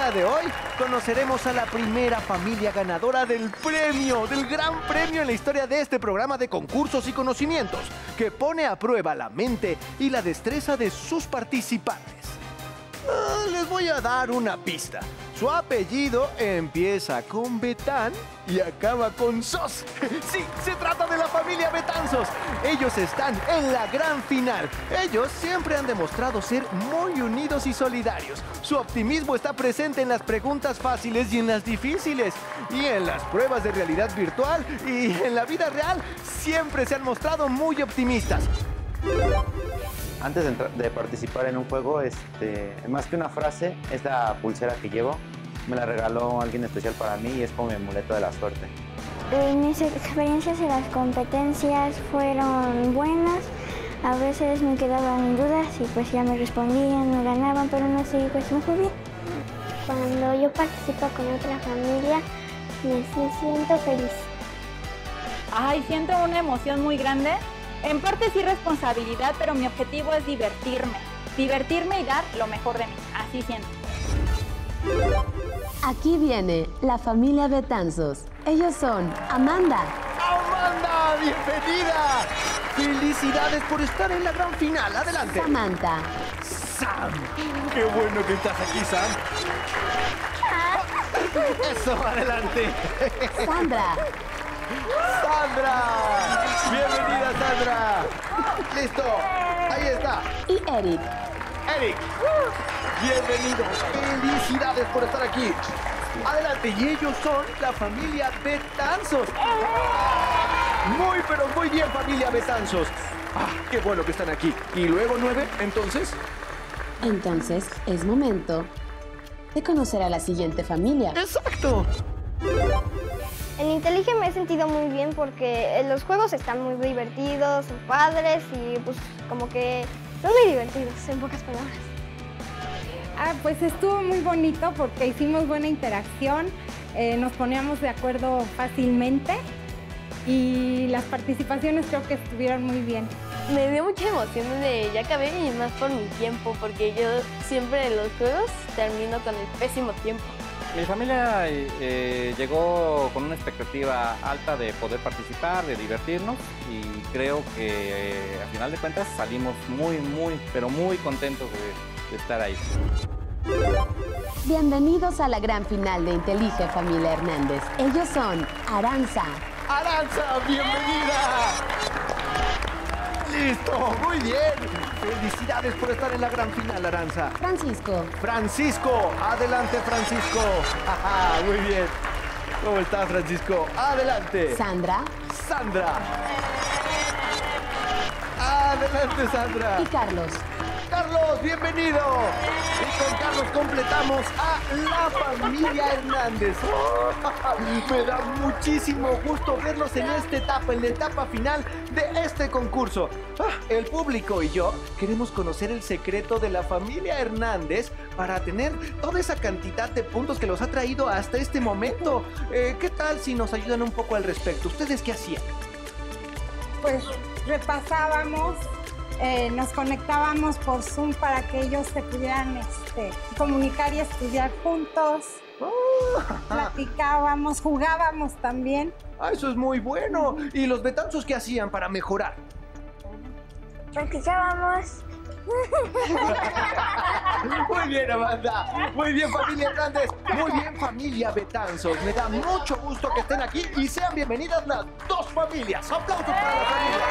día de hoy conoceremos a la primera familia ganadora del gran premio en la historia de este programa de concursos y conocimientos, que pone a prueba la mente y la destreza de sus participantes. Les voy a dar una pista. Su apellido empieza con Betán y acaba con Sos. Sí, se trata de la familia Betanzos. Ellos están en la gran final. Ellos siempre han demostrado ser muy unidos y solidarios. Su optimismo está presente en las preguntas fáciles y en las difíciles. Y en las pruebas de realidad virtual y en la vida real siempre se han mostrado muy optimistas. Antes de participar en un juego, más que una frase, es la pulsera que llevo. Me la regaló alguien especial para mí y es como mi amuleto de la suerte. Mis experiencias en las competencias fueron buenas. A veces me quedaban dudas y pues ya me respondían, me ganaban, pero no sé, pues me fue bien. Cuando yo participo con otra familia, me siento feliz. Ay, siento una emoción muy grande. En parte sí responsabilidad, pero mi objetivo es divertirme. Divertirme y dar lo mejor de mí. Así siento. Aquí viene la familia Betanzos. Ellos son Amanda. ¡Amanda! ¡Bienvenida! ¡Felicidades por estar en la gran final! ¡Adelante! Samantha. ¡Sam! ¡Qué bueno que estás aquí, Sam! ¡Eso! ¡Adelante! Sandra. ¡Sandra! ¡Bienvenida, Sandra! ¡Listo! ¡Ahí está! Y Eric. ¡Eric! ¡Bienvenido! ¡Felicidades por estar aquí! ¡Adelante! Y ellos son la familia Betanzos. Muy, pero muy bien, familia Betanzos. ¡Ah, qué bueno que están aquí! ¿Y luego 9, entonces? Entonces, es momento de conocer a la siguiente familia. ¡Exacto! En Intelige me he sentido muy bien porque los juegos están muy divertidos, son padres y pues como que son muy divertidos, en pocas palabras. Pues estuvo muy bonito porque hicimos buena interacción, nos poníamos de acuerdo fácilmente y las participaciones creo que estuvieron muy bien. Me dio mucha emoción de ya acabé y más por mi tiempo, porque yo siempre en los juegos termino con el pésimo tiempo. Mi familia llegó con una expectativa alta de poder participar, de divertirnos y creo que al final de cuentas salimos muy, pero muy contentos de estar ahí. Bienvenidos a la gran final de Intelige Familia Hernández. Ellos son Aranza. ¡Aranza, bienvenida! ¡Listo! ¡Muy bien! ¡Felicidades por estar en la gran final, Aranza! Francisco. ¡Francisco! ¡Adelante, Francisco! ¡Ajá! ¡Muy bien! ¿Cómo estás, Francisco? ¡Adelante! Sandra. ¡Sandra! ¡Adelante, Sandra! Y Carlos. ¡Carlos, bienvenido! Y con Carlos completamos a la familia Hernández. Me da muchísimo gusto verlos en esta etapa, en la etapa final de este concurso. El público y yo queremos conocer el secreto de la familia Hernández para tener toda esa cantidad de puntos que los ha traído hasta este momento. ¿Qué tal si nos ayudan un poco al respecto? ¿Ustedes qué hacían? Pues repasábamos, nos conectábamos por Zoom para que ellos se pudieran comunicar y estudiar juntos. Platicábamos, jugábamos también. Eso es muy bueno. ¿Y los Betanzos qué hacían para mejorar? Practicábamos. Muy bien, Amanda. Muy bien, familia Hernández. Muy bien, familia Betanzos. Me da mucho gusto que estén aquí y sean bienvenidas las dos familias. ¡Aplausos para la familia!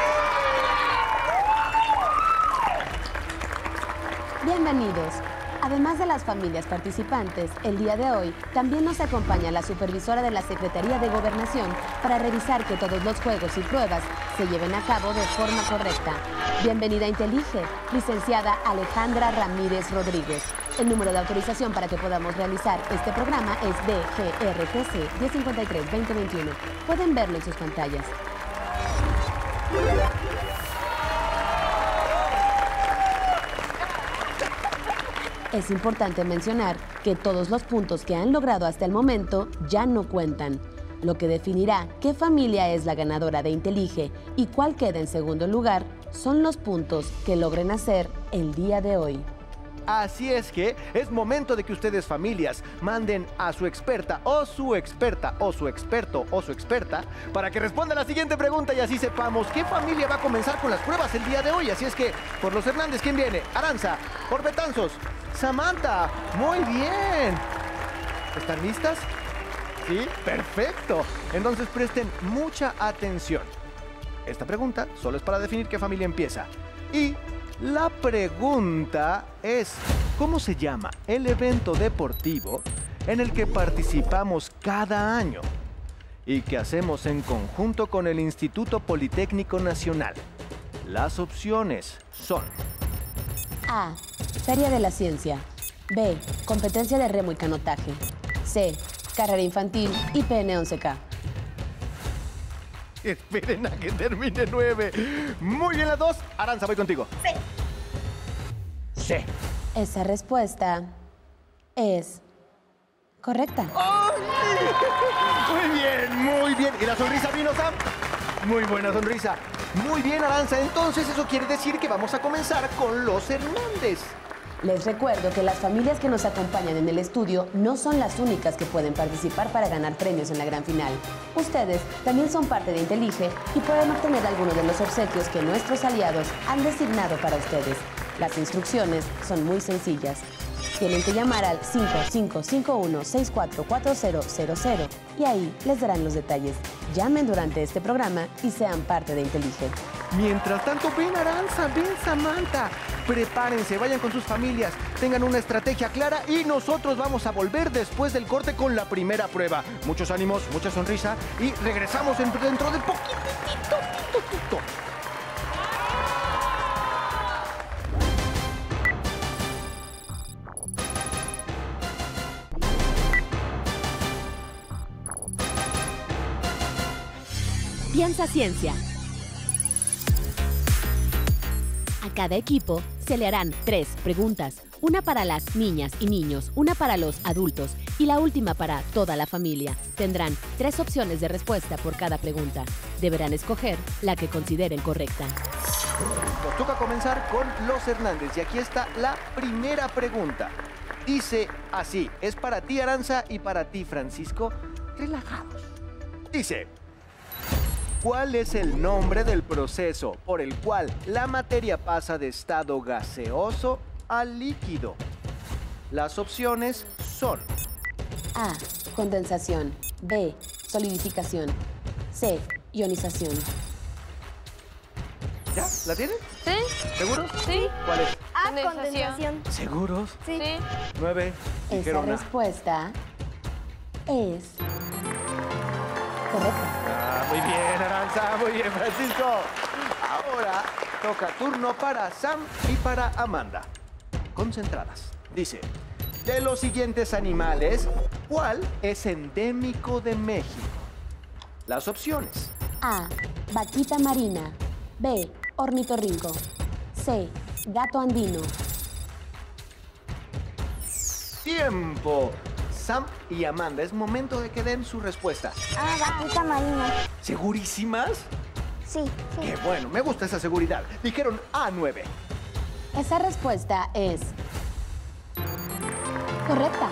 Bienvenidos. Además de las familias participantes, el día de hoy también nos acompaña la supervisora de la Secretaría de Gobernación para revisar que todos los juegos y pruebas se lleven a cabo de forma correcta. Bienvenida a Intelige, licenciada Alejandra Ramírez Rodríguez. El número de autorización para que podamos realizar este programa es DGRTC 1053-2021. Pueden verlo en sus pantallas. Es importante mencionar que todos los puntos que han logrado hasta el momento ya no cuentan, lo que definirá qué familia es la ganadora de Intelige y cuál queda en segundo lugar son los puntos que logren hacer el día de hoy. Así es que es momento de que ustedes, familias, manden a su experta o su experta o su experto o su experta para que responda la siguiente pregunta y así sepamos qué familia va a comenzar con las pruebas el día de hoy. Así es que, por los Hernández, ¿quién viene? Aranza, por Betanzos, Samantha. Muy bien. ¿Están listas? Sí, perfecto. Entonces presten mucha atención. Esta pregunta solo es para definir qué familia empieza. Y la pregunta es, ¿cómo se llama el evento deportivo en el que participamos cada año y que hacemos en conjunto con el Instituto Politécnico Nacional? Las opciones son: A. Feria de la Ciencia. B. Competencia de remo y canotaje. C. Carrera infantil y PN11K. Esperen a que termine 9. Muy bien las dos. Aranza, voy contigo. Sí. Esa respuesta es correcta. ¡Ay! Muy bien, muy bien. ¿Y la sonrisa vino, Sam? Muy buena sonrisa. Muy bien, Aranza. Entonces eso quiere decir que vamos a comenzar con los Hernández. Les recuerdo que las familias que nos acompañan en el estudio no son las únicas que pueden participar para ganar premios en la gran final. Ustedes también son parte de Intelige y pueden obtener algunos de los obsequios que nuestros aliados han designado para ustedes. Las instrucciones son muy sencillas. Tienen que llamar al 5551-644000 y ahí les darán los detalles. Llamen durante este programa y sean parte de Intelige. Mientras tanto, ven Aranza, ven Samantha. Prepárense, vayan con sus familias, tengan una estrategia clara y nosotros vamos a volver después del corte con la primera prueba. Muchos ánimos, mucha sonrisa y regresamos dentro de poquitito. Piensa Ciencia. A cada equipo se le harán 3 preguntas, una para las niñas y niños, una para los adultos y la última para toda la familia. Tendrán 3 opciones de respuesta por cada pregunta. Deberán escoger la que consideren correcta. Nos toca comenzar con los Hernández y aquí está la primera pregunta. Dice así, es para ti Aranza y para ti Francisco, relajados. Dice: ¿cuál es el nombre del proceso por el cual la materia pasa de estado gaseoso a líquido? Las opciones son: A. Condensación. B. Solidificación. C. Ionización. ¿Ya? ¿La tienen? ¿Sí? ¿Seguros? Sí. ¿Cuál es? A, condensación. ¿Seguros? Sí. 9. Esa Dijeron A. respuesta es correcta. Muy bien, Aranza, muy bien, Francisco. Ahora toca turno para Sam y para Amanda. Concentradas. Dice: de los siguientes animales, ¿cuál es endémico de México? Las opciones: A. Vaquita marina. B. Ornitorrinco. C. Gato andino. ¡Tiempo! Sam y Amanda, es momento de que den su respuesta. Ah, vaquita marina. ¿Segurísimas? Sí. Qué bueno, me gusta esa seguridad. Dijeron A9. Esa respuesta es correcta.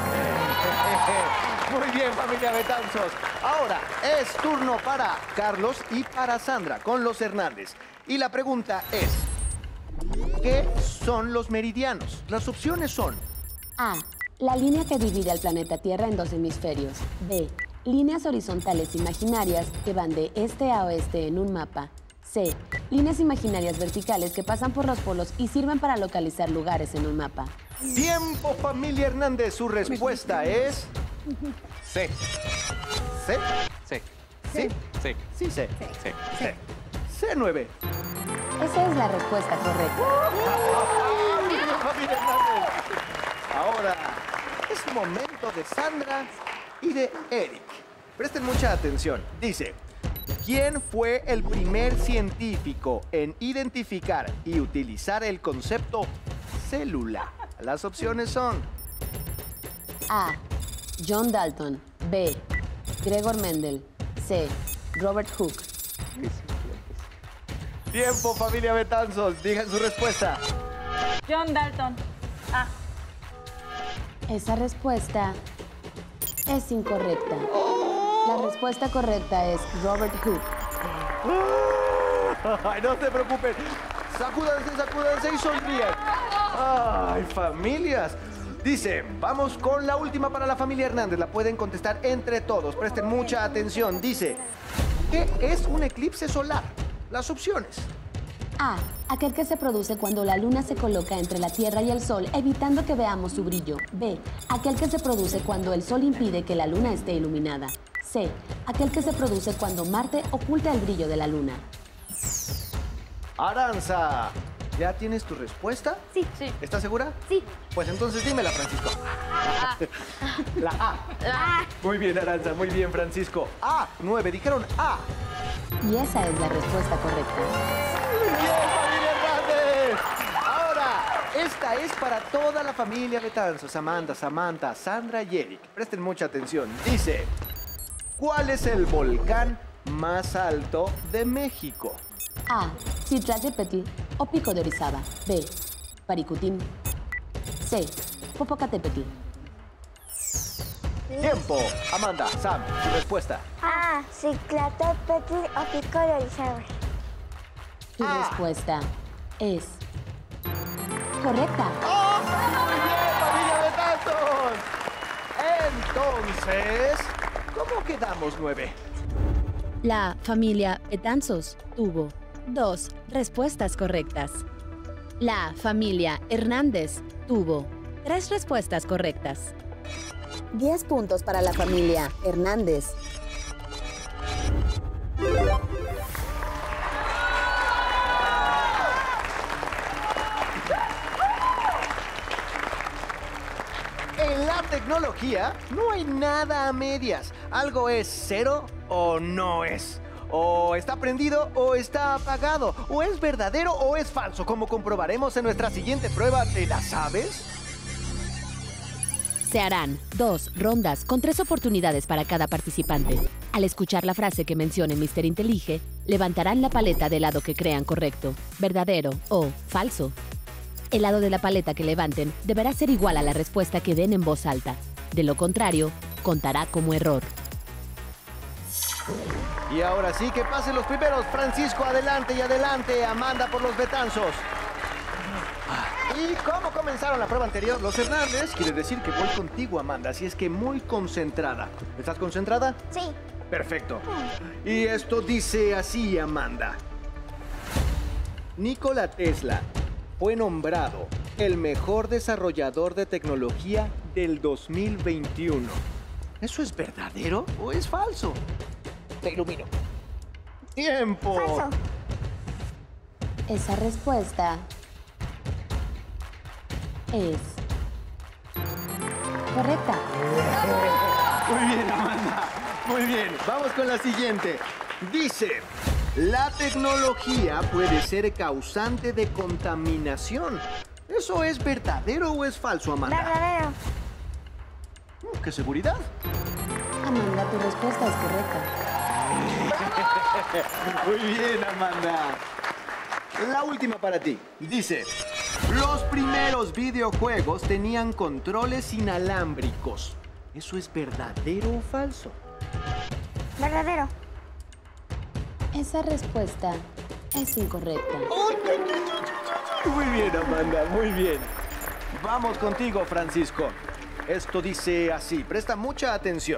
Muy bien, familia Betanzos. Ahora es turno para Carlos y para Sandra con los Hernández. Y la pregunta es: ¿qué son los meridianos? Las opciones son: A. La línea que divide al planeta Tierra en 2 hemisferios. B. Líneas horizontales imaginarias que van de este a oeste en un mapa. C. Líneas imaginarias verticales que pasan por los polos y sirven para localizar lugares en un mapa. tiempo, familia Hernández. Su respuesta es C. ¿C? Sí. ¿Sí? Sí. Sí, C. Sí. C. C9. Esa es la respuesta correcta. Familia Hernández. Ahora es momento de Sandra y de Eric. Presten mucha atención. Dice: ¿quién fue el primer científico en identificar y utilizar el concepto célula? Las opciones son: A. John Dalton. B. Gregor Mendel. C. Robert Hooke. tiempo, familia Betanzos. Digan su respuesta. John Dalton. A. Esa respuesta es incorrecta. La respuesta correcta es Robert Hooke. Ay, no se preocupen. Sacúdanse y sonrían. Ay, familias. Dice, vamos con la última para la familia Hernández. La pueden contestar entre todos. Presten mucha atención. Dice, ¿qué es un eclipse solar? Las opciones. A. Aquel que se produce cuando la luna se coloca entre la Tierra y el Sol, evitando que veamos su brillo. B. Aquel que se produce cuando el Sol impide que la luna esté iluminada. C. Aquel que se produce cuando Marte oculta el brillo de la luna. Aranza, ¿ya tienes tu respuesta? Sí. ¿Estás segura? Sí. Pues entonces dímela, Francisco. La A. Muy bien, Aranza, muy bien, Francisco. A, 9, dijeron A. Y esa es la respuesta correcta. ¡Bien, familia Hernández! Ahora, esta es para toda la familia Betanzos. Amanda, Samantha, Sandra y Eric. Presten mucha atención. Dice, ¿cuál es el volcán más alto de México? A. Citlaltépetl o Pico de Orizaba. B. Paricutín. C. Popocatépetl. Tiempo. Amanda, Sam, su respuesta. A. Citlaltépetl o Pico de Orizaba. Tu respuesta es correcta. ¡Oh! ¡Muy bien, familia Betanzos! Entonces, ¿cómo quedamos, 9? La familia Betanzos tuvo 2 respuestas correctas. La familia Hernández tuvo 3 respuestas correctas. 10 puntos para la familia Hernández. En la tecnología no hay nada a medias. Algo es 0 o no es. O está prendido o está apagado. O es verdadero o es falso, como comprobaremos en nuestra siguiente prueba. ¿Te la sabes? Se harán 2 rondas con 3 oportunidades para cada participante. Al escuchar la frase que mencione Mr. Intelige, levantarán la paleta del lado que crean correcto, verdadero o falso. El lado de la paleta que levanten deberá ser igual a la respuesta que den en voz alta. De lo contrario, contará como error. Y ahora sí, que pasen los primeros. Francisco, adelante y adelante. Amanda por los Betanzos. ¿Y cómo comenzaron la prueba anterior? Los Hernández, quiere decir que voy contigo, Amanda. Así es que muy concentrada. ¿Estás concentrada? Sí. Perfecto. Y esto dice así, Amanda. Nikola Tesla fue nombrado el mejor desarrollador de tecnología del 2021. ¿Eso es verdadero o es falso? Te ilumino. ¡Tiempo! Falso. Esa respuesta es correcta. Muy bien, Amanda. Muy bien. Vamos con la siguiente. Dice, la tecnología puede ser causante de contaminación. ¿Eso es verdadero o es falso, Amanda? Verdadero. ¿Qué seguridad? Amanda, tu respuesta es correcta. Muy bien, Amanda. La última para ti. Dice, los primeros videojuegos tenían controles inalámbricos. ¿Eso es verdadero o falso? Verdadero. Esa respuesta es incorrecta. Muy bien, Amanda, muy bien. Vamos contigo, Francisco. Esto dice así, presta mucha atención.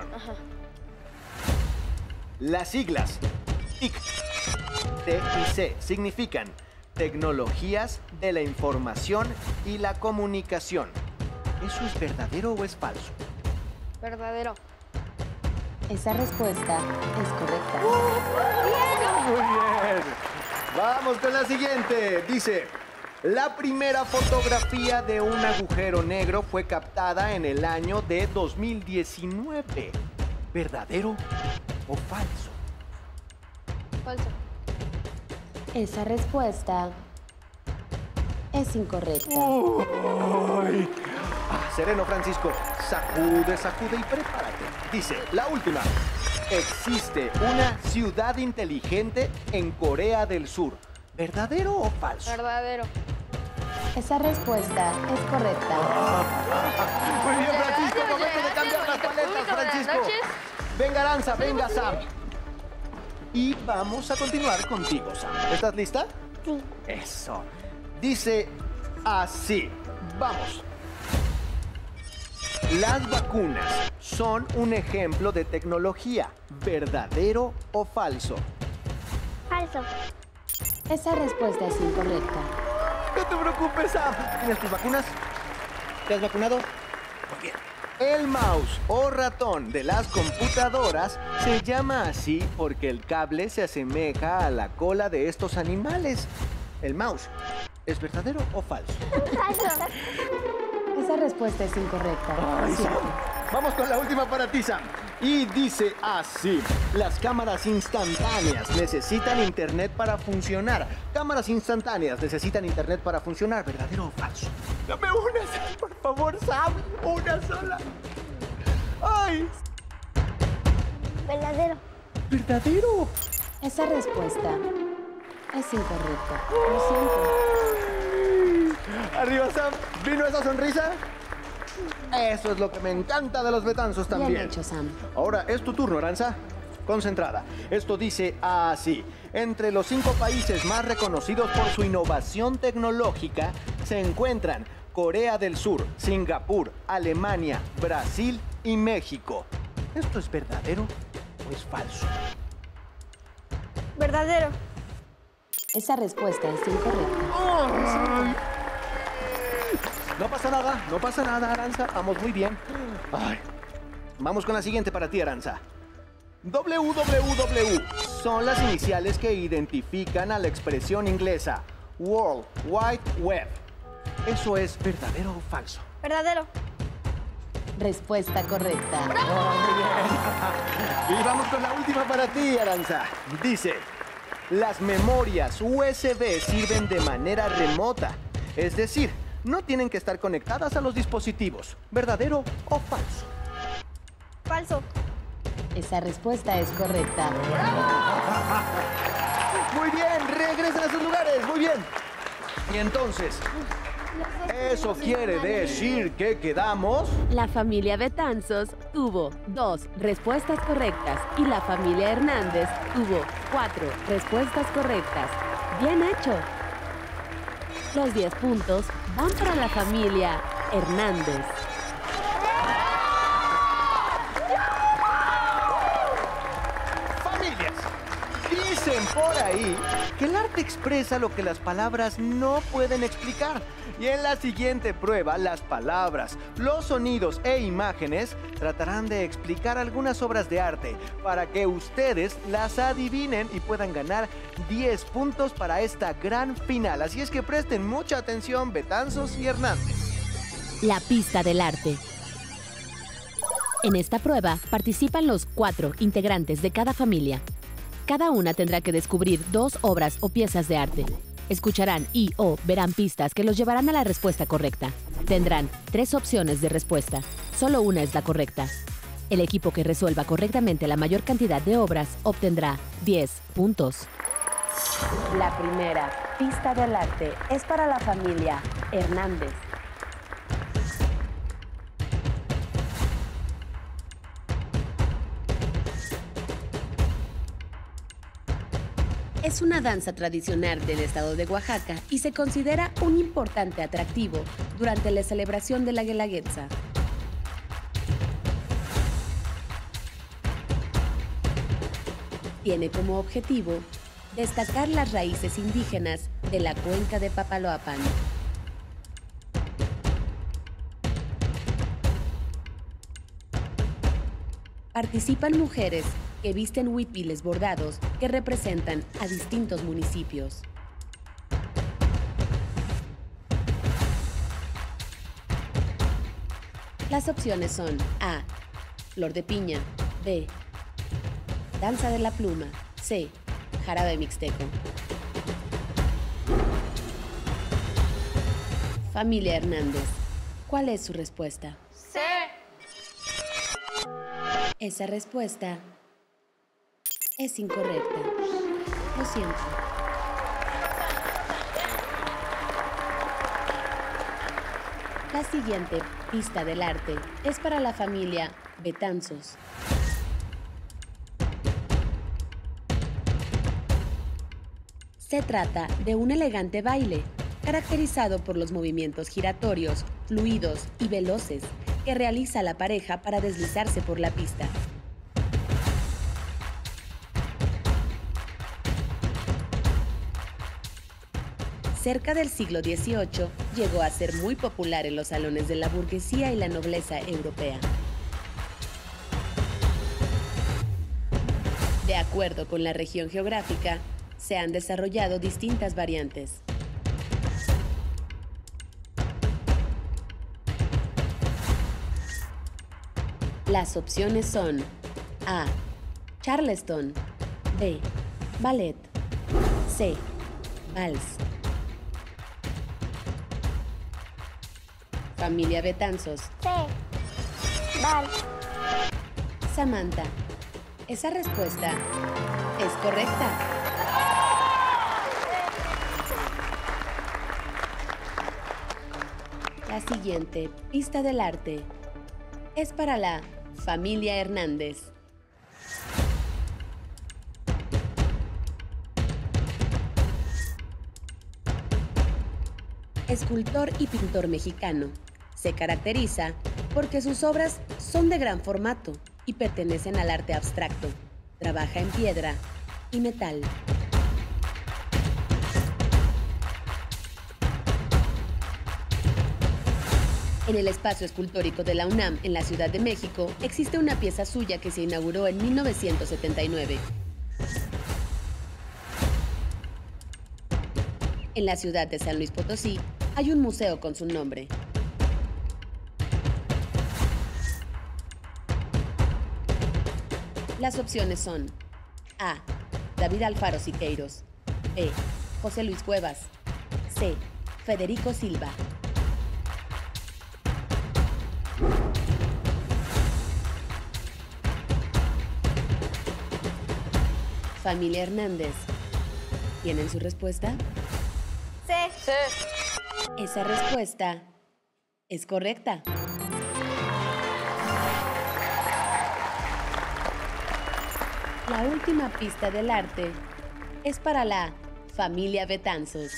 Las siglas TIC, T y C significan Tecnologías de la Información y la Comunicación. ¿Eso es verdadero o es falso? Verdadero. Esa respuesta es correcta. Muy bien. Vamos con la siguiente. Dice, la primera fotografía de un agujero negro fue captada en el año de 2019. ¿Verdadero o falso? Falso. Esa respuesta es incorrecta. Uy. Sereno, Francisco. Sacude, sacude y prepárate. Dice, la última. Existe una ciudad inteligente en Corea del Sur. ¿Verdadero o falso? Verdadero. Esa respuesta es correcta. Muy bien, Francisco, momento de cambiar las paletas, Francisco. Venga, Aranza, venga, Sam. Y vamos a continuar contigo, Sam. ¿Estás lista? Sí. Eso. Dice así. Vamos. Las vacunas son un ejemplo de tecnología. ¿Verdadero o falso? Falso. Esa respuesta es incorrecta. No te preocupes, Sam. ¿Tienes tus vacunas? ¿Te has vacunado? Muy bien. El mouse o ratón de las computadoras se llama así porque el cable se asemeja a la cola de estos animales. El mouse, ¿es verdadero o falso? Falso. Esa respuesta es incorrecta. Ay, Lo siento. Sam. Vamos con la última para ti, Sam. Y dice así: las cámaras instantáneas necesitan internet para funcionar. Cámaras instantáneas necesitan internet para funcionar. ¿Verdadero o falso? Dame una, Sam, por favor, Sam. Una sola. ¡Ay! Verdadero. ¿Verdadero? Esa respuesta es incorrecta. Lo siento. Arriba, Sam. ¿Vino esa sonrisa? Eso es lo que me encanta de los Betanzos también. Bien hecho, Sam. Ahora es tu turno, Aranza. Concentrada. Esto dice así: entre los 5 países más reconocidos por su innovación tecnológica se encuentran Corea del Sur, Singapur, Alemania, Brasil y México. ¿Esto es verdadero o es falso? Verdadero. Esa respuesta es incorrecta. No pasa nada, Aranza. Vamos muy bien. Ay. Vamos con la siguiente para ti, Aranza. WWW son las iniciales que identifican a la expresión inglesa World Wide Web. ¿Eso es verdadero o falso? Verdadero. Respuesta correcta. Y vamos con la última para ti, Aranza. Dice: las memorias USB sirven de manera remota. Es decir, no tienen que estar conectadas a los dispositivos. ¿Verdadero o falso? Falso. Esa respuesta es correcta. Muy bien, regresen a sus lugares. Muy bien. Y entonces, eso quiere decir que quedamos... La familia Betanzos tuvo 2 respuestas correctas y la familia Hernández tuvo 4 respuestas correctas. ¡Bien hecho! Los 10 puntos van para la familia Hernández. Familias, dicen por ahí que el arte expresa lo que las palabras no pueden explicar. Y en la siguiente prueba, las palabras, los sonidos e imágenes tratarán de explicar algunas obras de arte para que ustedes las adivinen y puedan ganar 10 puntos para esta gran final. Así es que presten mucha atención, Betanzos y Hernández. La pista del arte. En esta prueba participan los 4 integrantes de cada familia. Cada una tendrá que descubrir 2 obras o piezas de arte. Escucharán y o verán pistas que los llevarán a la respuesta correcta. Tendrán 3 opciones de respuesta. Solo una es la correcta. El equipo que resuelva correctamente la mayor cantidad de obras obtendrá 10 puntos. La primera pista del arte es para la familia Hernández. Es una danza tradicional del estado de Oaxaca y se considera un importante atractivo durante la celebración de la Guelaguetza. Tiene como objetivo destacar las raíces indígenas de la cuenca de Papaloapan. Participan mujeres que visten huipiles bordados que representan a distintos municipios. Las opciones son A. Flor de piña. B. Danza de la pluma. C. Jarabe mixteco. Familia Hernández, ¿cuál es su respuesta? C. Esa respuesta es incorrecta. Lo siento. La siguiente pista del arte es para la familia Betanzos. Se trata de un elegante baile, caracterizado por los movimientos giratorios, fluidos y veloces que realiza la pareja para deslizarse por la pista. Cerca del siglo XVIII, llegó a ser muy popular en los salones de la burguesía y la nobleza europea. De acuerdo con la región geográfica, se han desarrollado distintas variantes. Las opciones son A. Charleston, B. Ballet, C. Vals. Familia Betanzos. Sí. Vals. Samantha, esa respuesta es correcta. La siguiente pista del arte es para la familia Hernández. Escultor y pintor mexicano, se caracteriza porque sus obras son de gran formato y pertenecen al arte abstracto. Trabaja en piedra y metal. En el espacio escultórico de la UNAM en la Ciudad de México existe una pieza suya que se inauguró en 1979. En la ciudad de San Luis Potosí hay un museo con su nombre. Las opciones son A. David Alfaro Siqueiros, B. José Luis Cuevas, C. Federico Silva. Familia Hernández, ¿tienen su respuesta? Sí. Esa respuesta es correcta. La última pista del arte es para la familia Betanzos.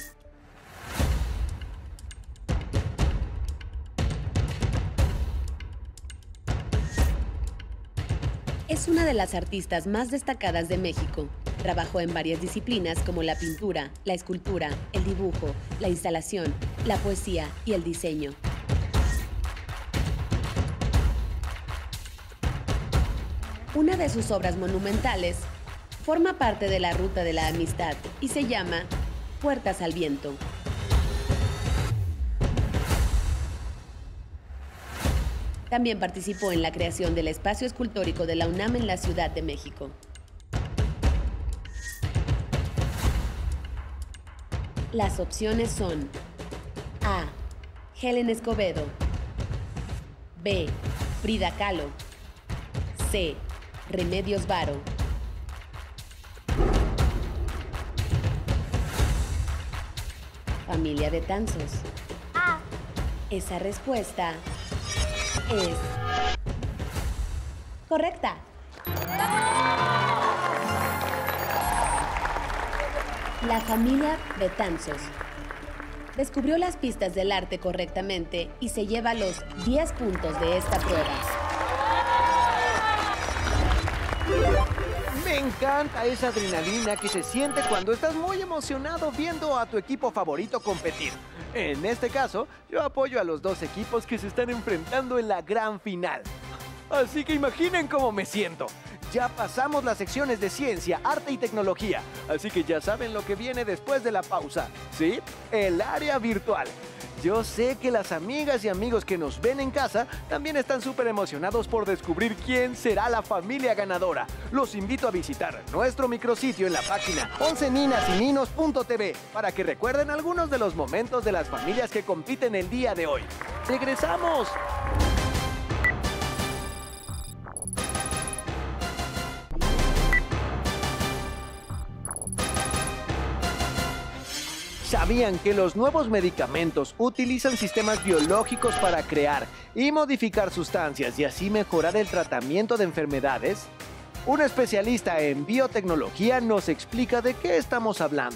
Es una de las artistas más destacadas de México. Trabajó en varias disciplinas como la pintura, la escultura, el dibujo, la instalación, la poesía y el diseño. Una de sus obras monumentales forma parte de la Ruta de la Amistad y se llama Puertas al Viento. También participó en la creación del espacio escultórico de la UNAM en la Ciudad de México. Las opciones son A. Helen Escobedo, B. Frida Kahlo, C. Remedios Varo. Familia Betanzos. A. Esa respuesta es correcta. La familia Betanzos descubrió las pistas del arte correctamente y se lleva los 10 puntos de esta prueba. Me encanta esa adrenalina que se siente cuando estás muy emocionado viendo a tu equipo favorito competir. En este caso, yo apoyo a los dos equipos que se están enfrentando en la gran final. Así que imaginen cómo me siento. Ya pasamos las secciones de ciencia, arte y tecnología, así que ya saben lo que viene después de la pausa, ¿sí? El área virtual. Yo sé que las amigas y amigos que nos ven en casa también están súper emocionados por descubrir quién será la familia ganadora. Los invito a visitar nuestro micrositio en la página 11ninasyninos.tv para que recuerden algunos de los momentos de las familias que compiten el día de hoy. ¡Regresamos! ¿Sabían que los nuevos medicamentos utilizan sistemas biológicos para crear y modificar sustancias y así mejorar el tratamiento de enfermedades? Un especialista en biotecnología nos explica de qué estamos hablando.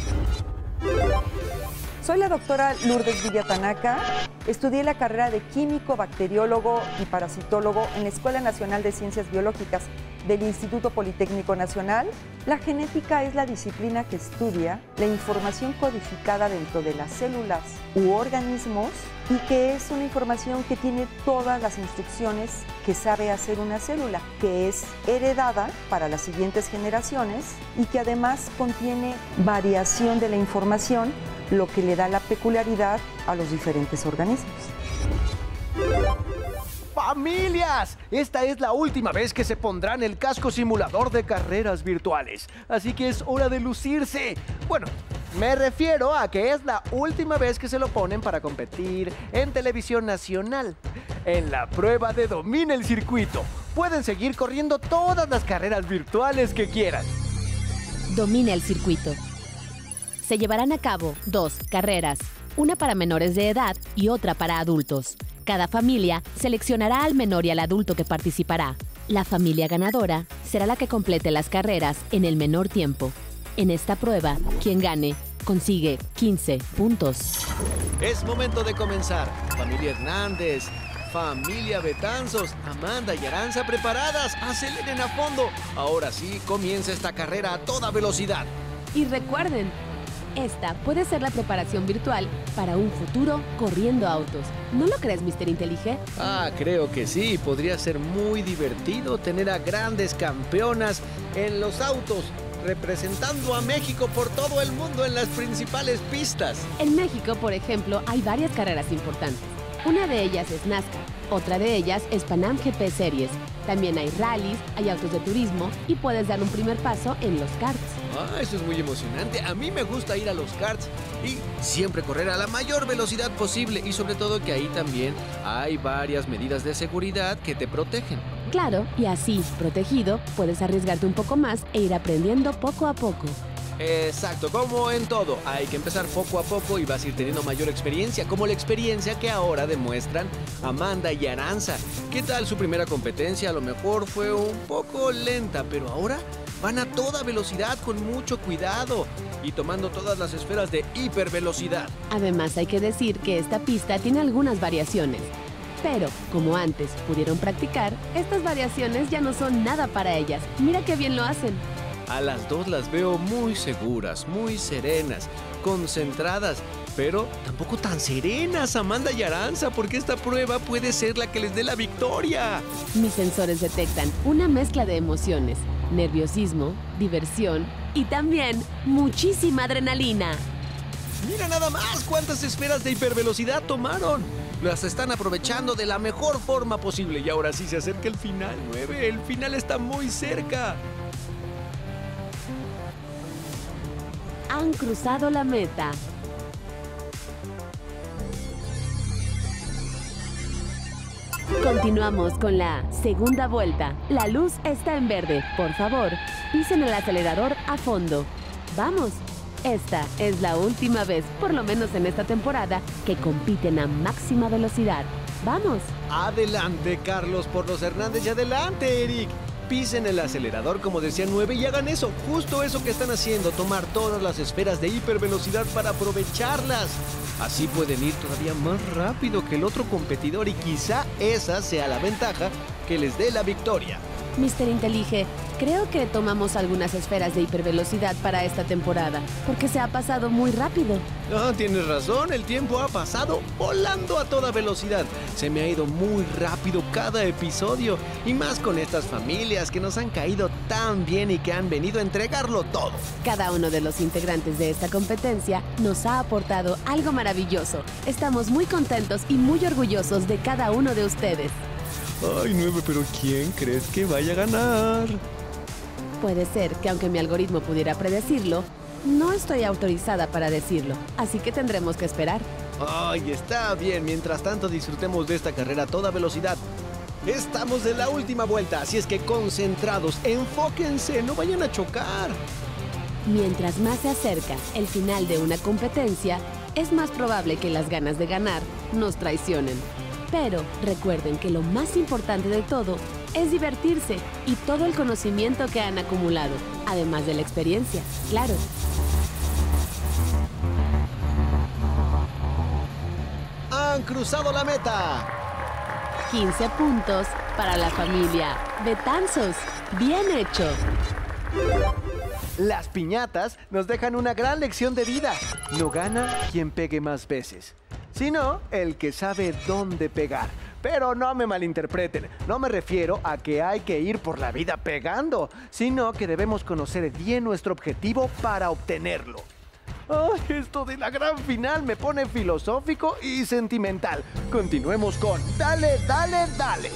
Soy la doctora Lourdes Villa Tanaka. Estudié la carrera de químico, bacteriólogo y parasitólogo en la Escuela Nacional de Ciencias Biológicas del Instituto Politécnico Nacional. La genética es la disciplina que estudia la información codificada dentro de las células u organismos y que es una información que tiene todas las instrucciones que sabe hacer una célula, que es heredada para las siguientes generaciones y que además contiene variación de la información, lo que le da la peculiaridad a los diferentes organismos. ¡Familias! Esta es la última vez que se pondrán el casco simulador de carreras virtuales, así que es hora de lucirse. Bueno, me refiero a que es la última vez que se lo ponen para competir en televisión nacional. En la prueba de Domina el Circuito, pueden seguir corriendo todas las carreras virtuales que quieran. Domina el Circuito. Se llevarán a cabo 2 carreras, una para menores de edad y otra para adultos. Cada familia seleccionará al menor y al adulto que participará. La familia ganadora será la que complete las carreras en el menor tiempo. En esta prueba, quien gane consigue 15 puntos. Es momento de comenzar. Familia Hernández, familia Betanzos, Amanda y Aranza preparadas. Aceleren a fondo. Ahora sí, comienza esta carrera a toda velocidad. Y recuerden, esta puede ser la preparación virtual para un futuro corriendo autos. ¿No lo crees, Mr. Intelige? Creo que sí. Podría ser muy divertido tener a grandes campeonas en los autos, representando a México por todo el mundo en las principales pistas. En México, por ejemplo, hay varias carreras importantes. Una de ellas es NASCAR, otra de ellas es Pan-Am GP Series. También hay rallies, hay autos de turismo y puedes dar un primer paso en los karts. Eso es muy emocionante. A mí me gusta ir a los karts y siempre correr a la mayor velocidad posible. Y sobre todo que ahí también hay varias medidas de seguridad que te protegen. Claro, y así, protegido, puedes arriesgarte un poco más e ir aprendiendo poco a poco. Exacto, como en todo, hay que empezar poco a poco y vas a ir teniendo mayor experiencia, como la experiencia que ahora demuestran Amanda y Aranza. ¿Qué tal su primera competencia? A lo mejor fue un poco lenta, pero ahora van a toda velocidad con mucho cuidado y tomando todas las esferas de hipervelocidad. Además, hay que decir que esta pista tiene algunas variaciones. Pero, como antes pudieron practicar, estas variaciones ya no son nada para ellas. Mira qué bien lo hacen. A las dos las veo muy seguras, muy serenas, concentradas, pero tampoco tan serenas, Amanda y Aranza, porque esta prueba puede ser la que les dé la victoria. Mis sensores detectan una mezcla de emociones, nerviosismo, diversión y también muchísima adrenalina. Mira nada más cuántas esferas de hipervelocidad tomaron. Las están aprovechando de la mejor forma posible y ahora sí se acerca el final, 9. El final está muy cerca. Han cruzado la meta. Continuamos con la segunda vuelta. La luz está en verde. Por favor, pisen el acelerador a fondo. ¡Vamos! Esta es la última vez, por lo menos en esta temporada, que compiten a máxima velocidad. ¡Vamos! Adelante, Carlos por los Hernández y adelante, Eric. Pisen el acelerador como decía 9 y hagan eso, justo eso que están haciendo, tomar todas las esferas de hipervelocidad para aprovecharlas. Así pueden ir todavía más rápido que el otro competidor y quizá esa sea la ventaja que les dé la victoria. Mr. Intelige, creo que tomamos algunas esferas de hipervelocidad para esta temporada, porque se ha pasado muy rápido. Tienes razón, el tiempo ha pasado volando a toda velocidad. Se me ha ido muy rápido cada episodio, y más con estas familias que nos han caído tan bien y que han venido a entregarlo todo. Cada uno de los integrantes de esta competencia nos ha aportado algo maravilloso. Estamos muy contentos y muy orgullosos de cada uno de ustedes. Ay, 9, pero ¿quién crees que vaya a ganar? Puede ser que aunque mi algoritmo pudiera predecirlo, no estoy autorizada para decirlo, así que tendremos que esperar. Ay, está bien, mientras tanto disfrutemos de esta carrera a toda velocidad. Estamos en la última vuelta, así es que concentrados, enfóquense, no vayan a chocar. Mientras más se acerca el final de una competencia, es más probable que las ganas de ganar nos traicionen. Pero recuerden que lo más importante de todo es divertirse y todo el conocimiento que han acumulado, además de la experiencia, claro. Han cruzado la meta. 15 puntos para la familia Betanzos. Bien hecho. Las piñatas nos dejan una gran lección de vida. No gana quien pegue más veces, sino el que sabe dónde pegar. Pero no me malinterpreten, no me refiero a que hay que ir por la vida pegando, sino que debemos conocer bien nuestro objetivo para obtenerlo. ¡Ay, esto de la gran final me pone filosófico y sentimental! Continuemos con Dale, Dale, Dale.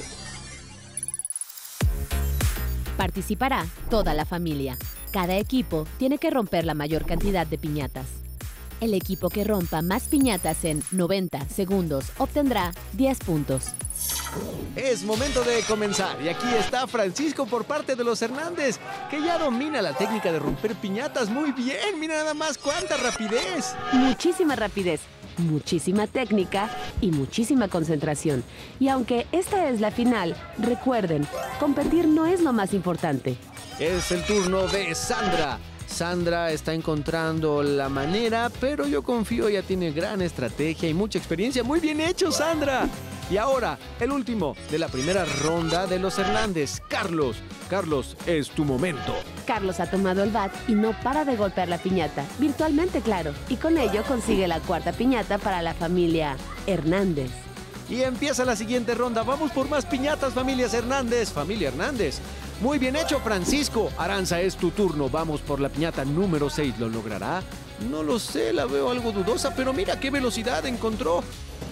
Participará toda la familia. Cada equipo tiene que romper la mayor cantidad de piñatas. El equipo que rompa más piñatas en 90 segundos obtendrá 10 puntos. Es momento de comenzar y aquí está Francisco por parte de los Hernández, que ya domina la técnica de romper piñatas muy bien. Mira nada más cuánta rapidez. Muchísima rapidez, muchísima técnica y muchísima concentración. Y aunque esta es la final, recuerden, competir no es lo más importante. Es el turno de Sandra. Sandra está encontrando la manera, pero yo confío, ya tiene gran estrategia y mucha experiencia. Muy bien hecho, Sandra. Y ahora, el último de la primera ronda de los Hernández, Carlos. Carlos, es tu momento. Carlos ha tomado el bat y no para de golpear la piñata, virtualmente claro, y con ello consigue la cuarta piñata para la familia Hernández. Y empieza la siguiente ronda. Vamos por más piñatas, familias Hernández. Familia Hernández. Muy bien hecho, Francisco. Aranza, es tu turno. Vamos por la piñata número 6. ¿Lo logrará? No lo sé, la veo algo dudosa, pero mira qué velocidad encontró.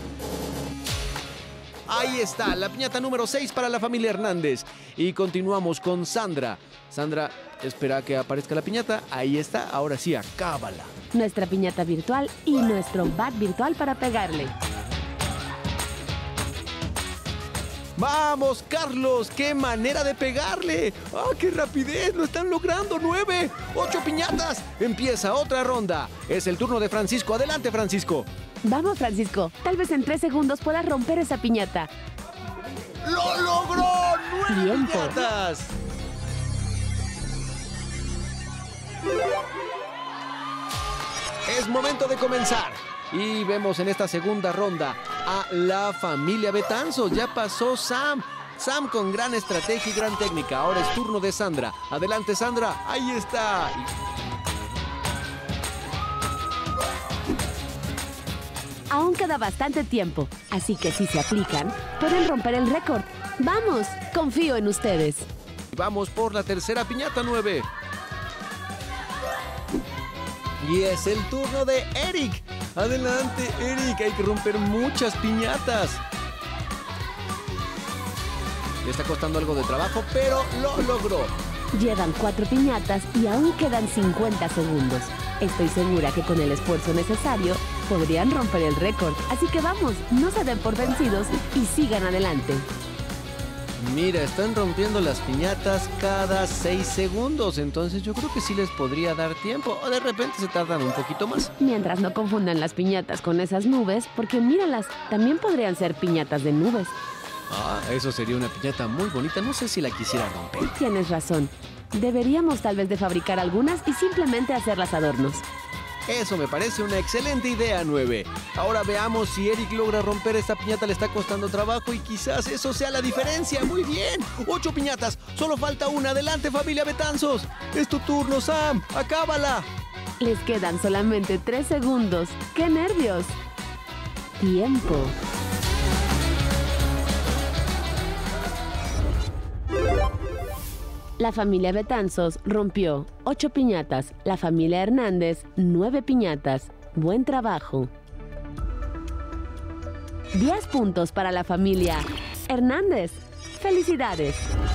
Ahí está, la piñata número 6 para la familia Hernández. Y continuamos con Sandra. Sandra, espera que aparezca la piñata. Ahí está, ahora sí, acábala. Nuestra piñata virtual y nuestro bat virtual para pegarle. ¡Vamos, Carlos! ¡Qué manera de pegarle! ¡Ah, qué rapidez! ¡Lo están logrando! 9, 8 piñatas. Empieza otra ronda. Es el turno de Francisco. Adelante, Francisco. Vamos, Francisco. Tal vez en 3 segundos puedas romper esa piñata. ¡Lo logró! 9 Tiempo. piñatas. Es momento de comenzar. Y vemos en esta segunda ronda a la familia Betanzos. Ya pasó Sam. Sam con gran estrategia y gran técnica. Ahora es turno de Sandra. Adelante, Sandra. Ahí está. Aún queda bastante tiempo, así que si se aplican, pueden romper el récord. ¡Vamos! Confío en ustedes. Vamos por la tercera piñata, 9. Y es el turno de Eric. Adelante, Eric. Hay que romper muchas piñatas. Le está costando algo de trabajo, pero lo logró. Llevan 4 piñatas y aún quedan 50 segundos. Estoy segura que con el esfuerzo necesario podrían romper el récord. Así que vamos, no se den por vencidos y sigan adelante. Mira, están rompiendo las piñatas cada 6 segundos. Entonces yo creo que sí les podría dar tiempo. O de repente se tardan un poquito más. Mientras no confundan las piñatas con esas nubes, porque míralas, también podrían ser piñatas de nubes. Ah, eso sería una piñata muy bonita. No sé si la quisiera romper. Tienes razón. Deberíamos tal vez de fabricar algunas y simplemente hacerlas adornos. Eso me parece una excelente idea, 9. Ahora veamos si Eric logra romper esta piñata. Le está costando trabajo y quizás eso sea la diferencia. Muy bien. 8 piñatas. Solo falta una. Adelante, familia Betanzos. Es tu turno, Sam. Acábala. Les quedan solamente 3 segundos. ¡Qué nervios! Tiempo. La familia Betanzos rompió 8 piñatas. La familia Hernández, 9 piñatas. Buen trabajo. 10 puntos para la familia Hernández. ¡Felicidades!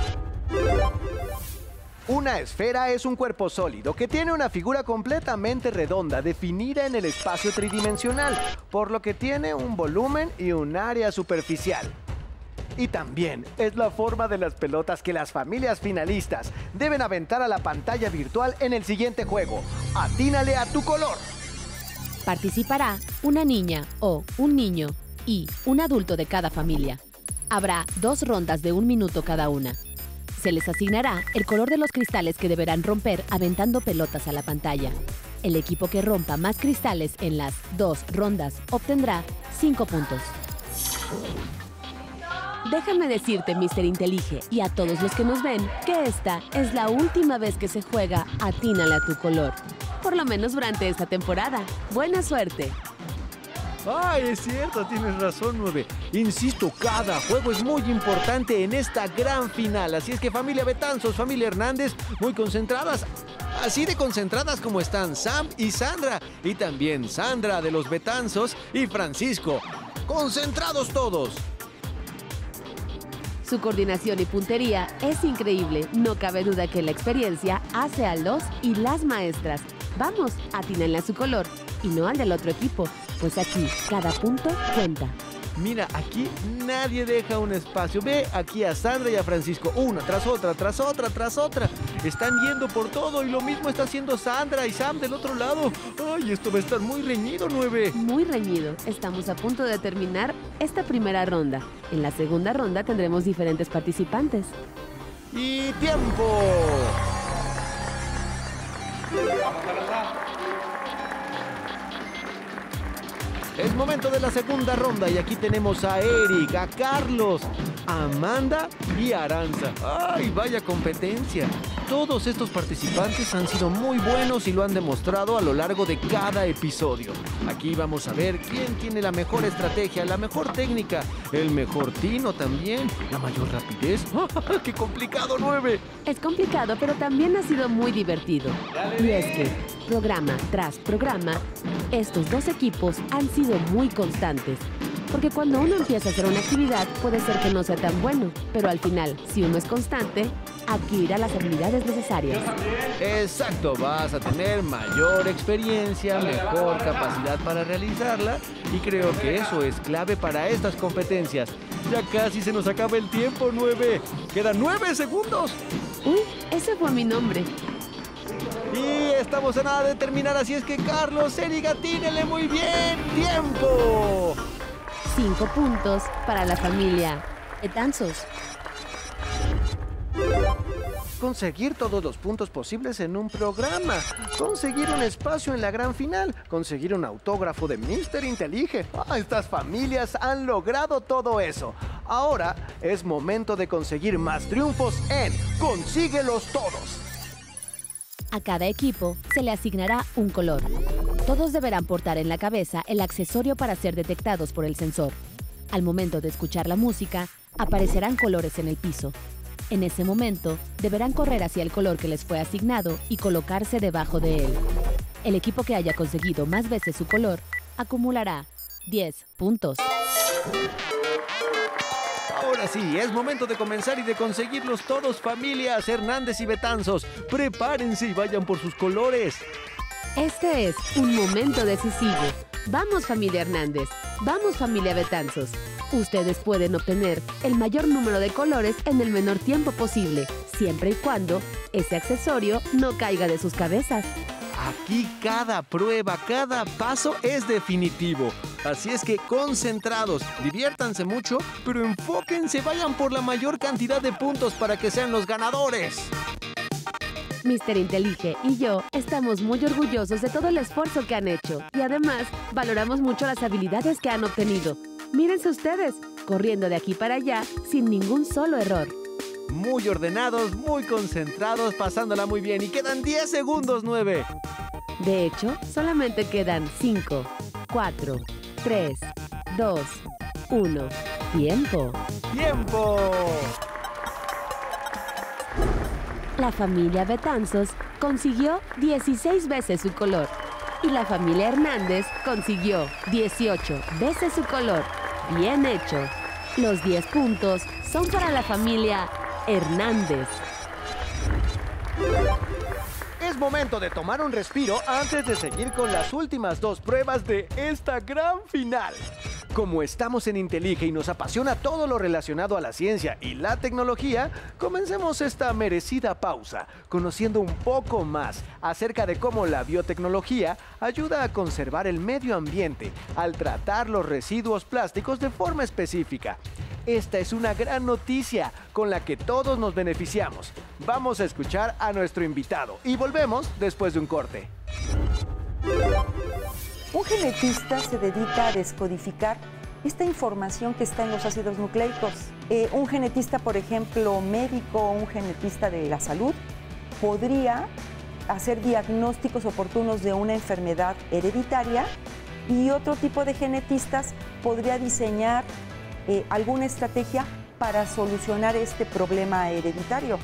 Una esfera es un cuerpo sólido que tiene una figura completamente redonda definida en el espacio tridimensional, por lo que tiene un volumen y un área superficial. Y también es la forma de las pelotas que las familias finalistas deben aventar a la pantalla virtual en el siguiente juego. Atínale a tu color. Participará una niña o un niño y un adulto de cada familia. Habrá 2 rondas de 1 minuto cada una. Se les asignará el color de los cristales que deberán romper aventando pelotas a la pantalla. El equipo que rompa más cristales en las 2 rondas obtendrá 5 puntos. Déjame decirte, Mr. Intelige, y a todos los que nos ven, que esta es la última vez que se juega Atínale a tu color. Por lo menos durante esta temporada. ¡Buena suerte! ¡Ay, es cierto! Tienes razón, 9. Insisto, cada juego es muy importante en esta gran final. Así es que familia Betanzos, familia Hernández, muy concentradas. Así de concentradas como están Sam y Sandra. Y también Sandra de los Betanzos y Francisco. ¡Concentrados todos! Su coordinación y puntería es increíble. No cabe duda que la experiencia hace a los y las maestras. Vamos, atínenle a su color y no al del otro equipo, pues aquí cada punto cuenta. Mira, aquí nadie deja un espacio. Ve aquí a Sandra y a Francisco, una tras otra, tras otra, tras otra. Están yendo por todo y lo mismo está haciendo Sandra y Sam del otro lado. Ay, esto va a estar muy reñido, 9. Muy reñido. Estamos a punto de terminar esta primera ronda. En la segunda ronda tendremos diferentes participantes. ¡Y tiempo! Es momento de la segunda ronda y aquí tenemos a Eric, a Carlos, a Amanda y a Aranza. ¡Ay, vaya competencia! Todos estos participantes han sido muy buenos y lo han demostrado a lo largo de cada episodio. Aquí vamos a ver quién tiene la mejor estrategia, la mejor técnica, el mejor tino también, la mayor rapidez. ¡Qué complicado, 9! Es complicado, pero también ha sido muy divertido. Y es que, programa tras programa, estos 2 equipos han sido muy constantes. Porque cuando uno empieza a hacer una actividad, puede ser que no sea tan bueno, pero al final, si uno es constante, adquirirá las habilidades necesarias. Exacto, vas a tener mayor experiencia, mejor capacidad para realizarla y creo que eso es clave para estas competencias. Ya casi se nos acaba el tiempo, 9. Quedan 9 segundos. Uy, ese fue mi nombre. Y estamos a nada de terminar, así es que Carlos, Eric, atínele muy bien. ¡Tiempo! 5 puntos para la familia Betanzos. Conseguir todos los puntos posibles en un programa, conseguir un espacio en la gran final, conseguir un autógrafo de Mr. Intelige. Estas familias han logrado todo eso. Ahora es momento de conseguir más triunfos en Consíguelos Todos. A cada equipo se le asignará un color. Todos deberán portar en la cabeza el accesorio para ser detectados por el sensor. Al momento de escuchar la música, aparecerán colores en el piso. En ese momento, deberán correr hacia el color que les fue asignado y colocarse debajo de él. El equipo que haya conseguido más veces su color acumulará 10 puntos. Ahora sí, es momento de comenzar y de conseguirlos todos, familias Hernández y Betanzos. Prepárense y vayan por sus colores. Este es un momento decisivo. Vamos, familia Hernández. Vamos, familia Betanzos. Ustedes pueden obtener el mayor número de colores en el menor tiempo posible, siempre y cuando ese accesorio no caiga de sus cabezas. Aquí cada prueba, cada paso es definitivo. Así es que concentrados, diviértanse mucho, pero enfóquense, vayan por la mayor cantidad de puntos para que sean los ganadores. Mr. Intelige y yo estamos muy orgullosos de todo el esfuerzo que han hecho y además valoramos mucho las habilidades que han obtenido. Mírense ustedes, corriendo de aquí para allá sin ningún solo error. Muy ordenados, muy concentrados, pasándola muy bien y quedan 10 segundos, 9. De hecho, solamente quedan 5, 4, 3, 2, 1. ¡Tiempo! ¡Tiempo! La familia Betanzos consiguió 16 veces su color y la familia Hernández consiguió 18 veces su color. ¡Bien hecho! Los 10 puntos son para la familia Hernández. Es momento de tomar un respiro antes de seguir con las últimas 2 pruebas de esta gran final. Como estamos en Intelige y nos apasiona todo lo relacionado a la ciencia y la tecnología, comencemos esta merecida pausa, conociendo un poco más acerca de cómo la biotecnología ayuda a conservar el medio ambiente al tratar los residuos plásticos de forma específica. Esta es una gran noticia con la que todos nos beneficiamos. Vamos a escuchar a nuestro invitado y volvemos después de un corte. Un genetista se dedica a descodificar esta información que está en los ácidos nucleicos. Un genetista, por ejemplo, médico, un genetista de la salud, podría hacer diagnósticos oportunos de una enfermedad hereditaria, y otro tipo de genetistas podría diseñar alguna estrategia para solucionar este problema hereditario.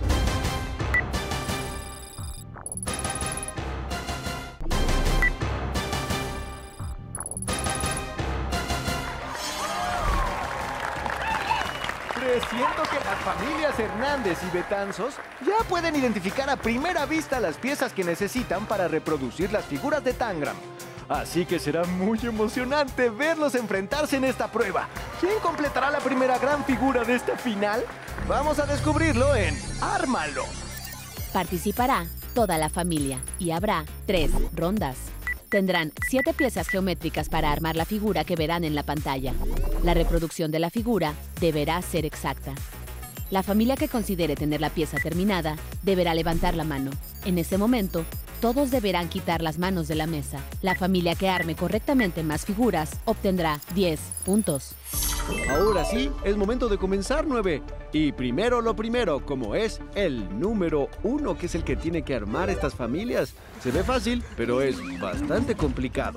Siento que las familias Hernández y Betanzos ya pueden identificar a primera vista las piezas que necesitan para reproducir las figuras de Tangram. Así que será muy emocionante verlos enfrentarse en esta prueba. ¿Quién completará la primera gran figura de esta final? Vamos a descubrirlo en Ármalo. Participará toda la familia y habrá 3 rondas. Tendrán 7 piezas geométricas para armar la figura que verán en la pantalla. La reproducción de la figura deberá ser exacta. La familia que considere tener la pieza terminada deberá levantar la mano. En ese momento, todos deberán quitar las manos de la mesa. La familia que arme correctamente más figuras obtendrá 10 puntos. Ahora sí, es momento de comenzar, 9. Y primero lo primero, como es el número 1, que es el que tiene que armar estas familias. Se ve fácil, pero es bastante complicado.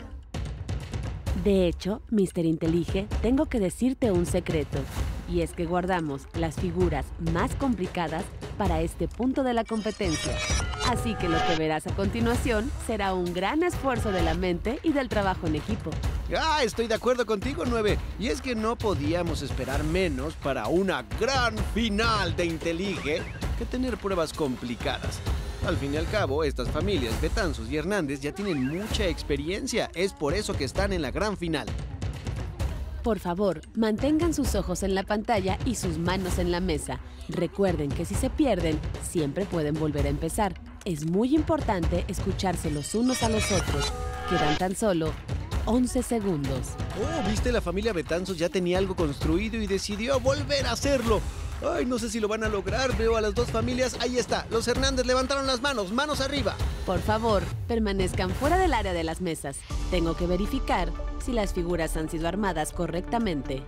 De hecho, Mr. Intelige, tengo que decirte un secreto. Y es que guardamos las figuras más complicadas para este punto de la competencia. Así que lo que verás a continuación será un gran esfuerzo de la mente y del trabajo en equipo. Estoy de acuerdo contigo, 9. Y es que no podíamos esperar menos para una gran final de Intelige que tener pruebas complicadas. Al fin y al cabo, estas familias, Betanzos y Hernández, ya tienen mucha experiencia. Es por eso que están en la gran final. Por favor, mantengan sus ojos en la pantalla y sus manos en la mesa. Recuerden que si se pierden, siempre pueden volver a empezar. Es muy importante escucharse los unos a los otros. Quedan tan solo 11 segundos. ¿Viste? La familia Betanzos ya tenía algo construido y decidió volver a hacerlo. No sé si lo van a lograr. Veo a las dos familias. Ahí está. Los Hernández levantaron las manos. ¡Manos arriba! Por favor, permanezcan fuera del área de las mesas. Tengo que verificar si las figuras han sido armadas correctamente.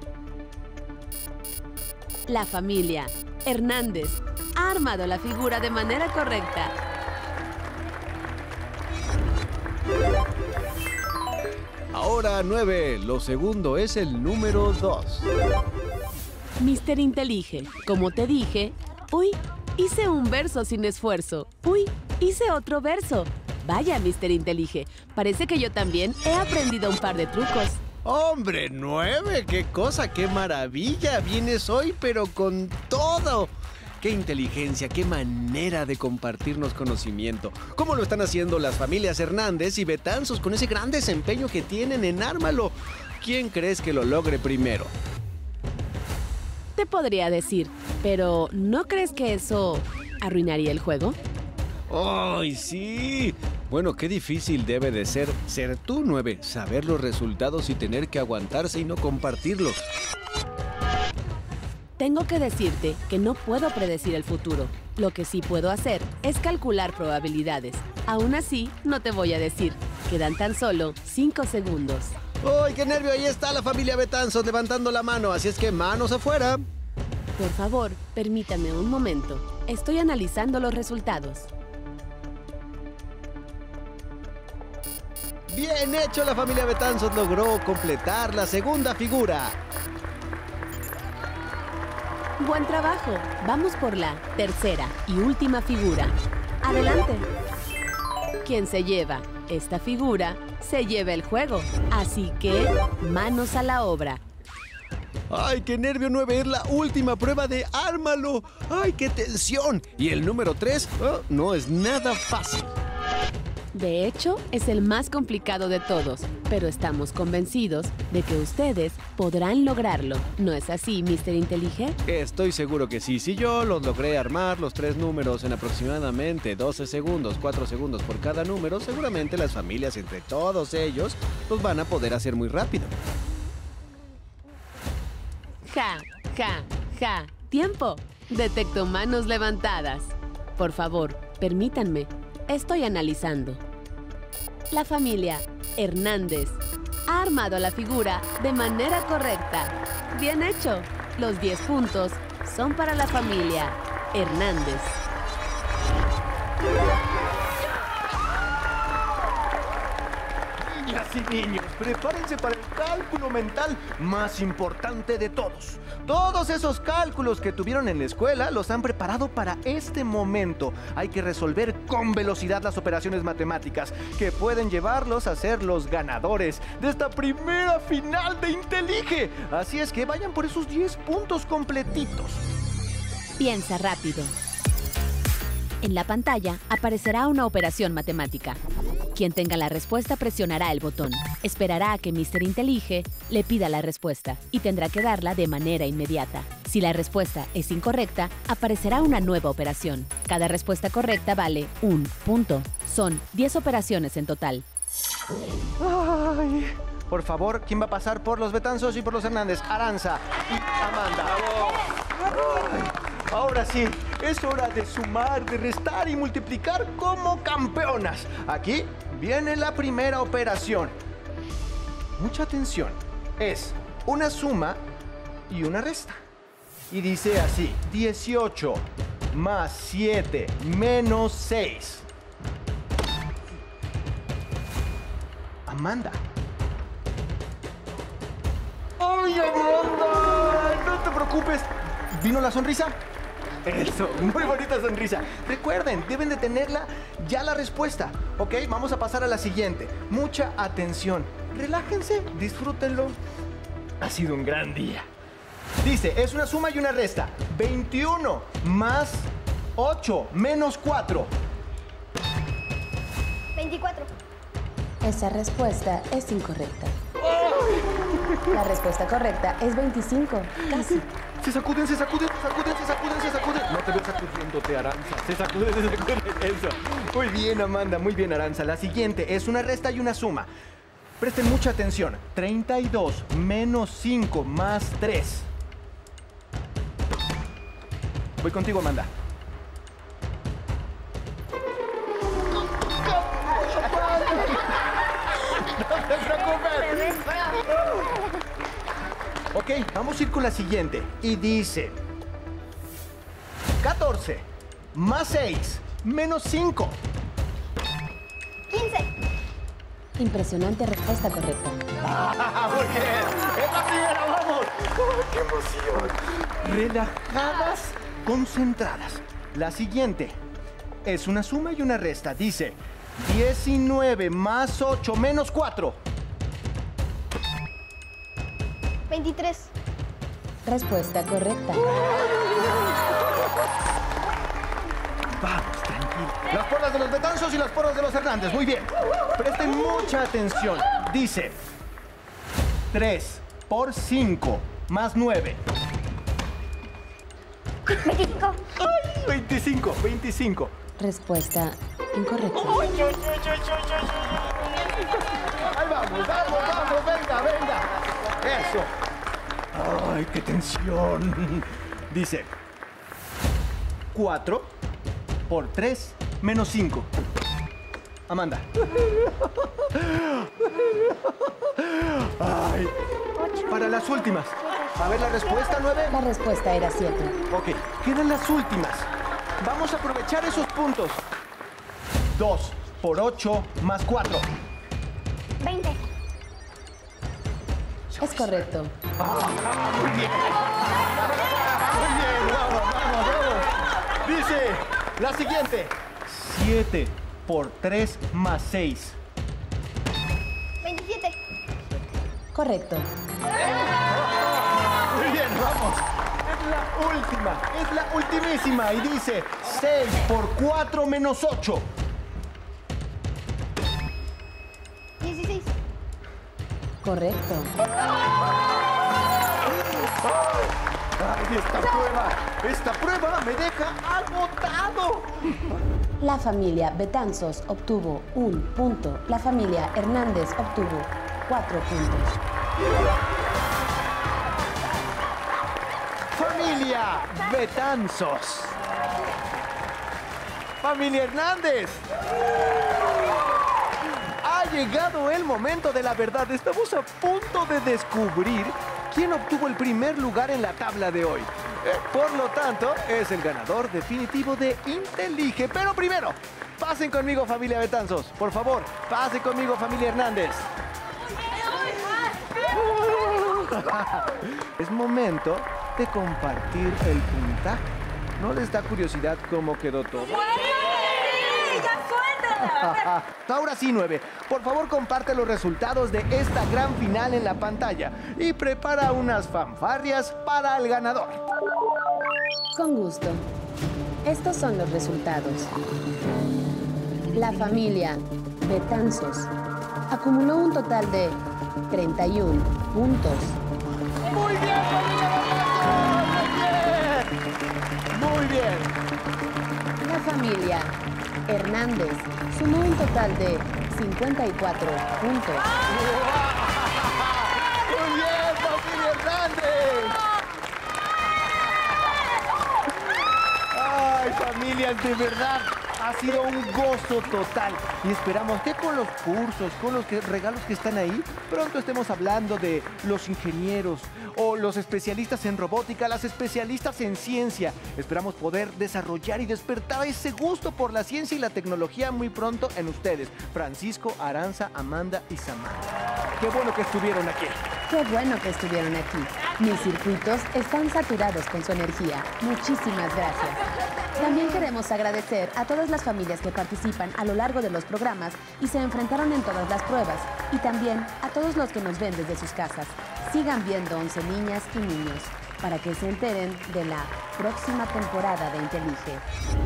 La familia Hernández ha armado la figura de manera correcta. Ahora 9. Lo segundo es el número 2. Mr. Intelige, como te dije, hice un verso sin esfuerzo. Hice otro verso. Vaya, Mr. Intelige, parece que yo también he aprendido un par de trucos. ¡Hombre, 9! ¡Qué cosa, qué maravilla! Vienes hoy, pero con todo. ¡Qué inteligencia, qué manera de compartirnos conocimiento! ¿Cómo lo están haciendo las familias Hernández y Betanzos con ese gran desempeño que tienen en Ármalo? ¿Quién crees que lo logre primero? Te podría decir, pero ¿no crees que eso arruinaría el juego? ¡Ay, sí! Bueno, qué difícil debe de ser tú, 9, saber los resultados y tener que aguantarse y no compartirlos. Tengo que decirte que no puedo predecir el futuro. Lo que sí puedo hacer es calcular probabilidades. Aún así, no te voy a decir. Quedan tan solo 5 segundos. ¡Ay, qué nervio! Ahí está la familia Betanzos levantando la mano, así es que manos afuera. Por favor, permítame un momento. Estoy analizando los resultados. Bien hecho, la familia Betanzos logró completar la segunda figura. Buen trabajo. Vamos por la tercera y última figura. Adelante. Quien se lleva esta figura se lleva el juego. Así que, manos a la obra. ¡Ay, qué nervio, 9! Es la última prueba de Ármalo. ¡Ay, qué tensión! Y el número 3 no es nada fácil. De hecho, es el más complicado de todos, pero estamos convencidos de que ustedes podrán lograrlo. ¿No es así, Mr. Intelige? Estoy seguro que sí. Si yo los logré armar los 3 números en aproximadamente 12 segundos, 4 segundos por cada número, seguramente las familias entre todos ellos los van a poder hacer muy rápido. Ja, ja, ja. ¡Tiempo! Detecto manos levantadas. Por favor, permítanme. Estoy analizando. La familia Hernández ha armado la figura de manera correcta. Bien hecho. Los 10 puntos son para la familia Hernández. Niñas y niños, prepárense para el cálculo mental más importante de todos. Todos esos cálculos que tuvieron en la escuela los han preparado para este momento. Hay que resolver con velocidad las operaciones matemáticas que pueden llevarlos a ser los ganadores de esta primera final de Intelige. Así es que vayan por esos 10 puntos completitos. Piensa rápido. En la pantalla aparecerá una operación matemática. Quien tenga la respuesta presionará el botón. Esperará a que Mr. Intelige le pida la respuesta y tendrá que darla de manera inmediata. Si la respuesta es incorrecta, aparecerá una nueva operación. Cada respuesta correcta vale 1 punto. Son 10 operaciones en total. Ay, por favor, ¿quién va a pasar por los Betanzos y por los Hernández? Aranza y Amanda. Ay, ahora sí, es hora de sumar, de restar y multiplicar como campeonas. Aquí viene la primera operación. Mucha atención. Es una suma y una resta. Y dice así: 18 más 7 menos 6. Amanda. ¡Ay, Amanda! No te preocupes. ¿Vino la sonrisa? Eso, muy bonita sonrisa. Recuerden, deben de tenerla ya la respuesta. Ok, vamos a pasar a la siguiente. Mucha atención. Relájense, disfrútenlo. Ha sido un gran día. Dice, es una suma y una resta. 21 más 8 menos 4. 24. Esa respuesta es incorrecta. La respuesta correcta es 25. Casi. Se sacuden, se sacuden, se sacuden, se sacuden, se sacuden. No te veo sacudiéndote, Aranza. Se sacuden, se sacuden. Eso. Muy bien, Amanda. Muy bien, Aranza. La siguiente es una resta y una suma. Presten mucha atención. 32 menos 5 más 3. Voy contigo, Amanda. No te preocupes. Ok, vamos a ir con la siguiente. Y dice 14 más 6 menos 5. 15. Impresionante respuesta correcta. Muy bien. Es la primera, vamos. Oh, ¡qué emoción! Relajadas, concentradas. La siguiente es una suma y una resta. Dice 19 más 8 menos 4. 23. Respuesta correcta. Vamos, tranquilo. Las porras de los Betanzos y las porras de los Hernández. Muy bien. Presten mucha atención. Dice 3 por 5 más 9. 25. ¡Ay! 25, 25. Respuesta incorrecta. Ahí vamos, vamos, vamos. Venga, venga. Eso. ¡Ay, qué tensión! Dice 4 por 3 menos 5. Amanda. Ay. Para las últimas. A ver, la respuesta, 9. La respuesta era 7. Ok, quedan las últimas. Vamos a aprovechar esos puntos. 2 por 8 más 4. 20. Es correcto. Muy bien. Muy bien, vamos, vamos, vamos. Dice la siguiente. 7 por 3 más 6. 27. Correcto. Muy bien, vamos. Es la última, es la ultimísima. Y dice 6 por 4 menos 8. 16. Correcto. ¡Ay, esta prueba me deja agotado! La familia Betanzos obtuvo 1 punto. La familia Hernández obtuvo 4 puntos. Familia Betanzos. Familia Hernández. Ha llegado el momento de la verdad. Estamos a punto de descubrir quién obtuvo el primer lugar en la tabla de hoy. Por lo tanto, es el ganador definitivo de Intelige. Pero primero, pasen conmigo, familia Betanzos. Por favor, pasen conmigo, familia Hernández. Es momento de compartir el puntaje. ¿No les da curiosidad cómo quedó todo? Ahora sí, 9. Por favor, comparte los resultados de esta gran final en la pantalla y prepara unas fanfarrias para el ganador. Con gusto. Estos son los resultados. La familia Betanzos acumuló un total de 31 puntos. ¡Muy bien, familia Betanzos! ¡Muy bien! La familia Hernández sumó un total de 54 puntos. ¡Muy bien, familia Hernández! ¡Ay, familias, de verdad! Ha sido un gozo total y esperamos que con los cursos, con los regalos que están ahí, pronto estemos hablando de los ingenieros o los especialistas en robótica, las especialistas en ciencia. Esperamos poder desarrollar y despertar ese gusto por la ciencia y la tecnología muy pronto en ustedes. Francisco, Aranza, Amanda y Samantha. ¡Qué bueno que estuvieron aquí! ¡Qué bueno que estuvieron aquí! Mis circuitos están saturados con su energía. Muchísimas gracias. También queremos agradecer a todas las familias que participan a lo largo de los programas y se enfrentaron en todas las pruebas. Y también a todos los que nos ven desde sus casas. Sigan viendo 11 niñas y niños para que se enteren de la próxima temporada de Intelige.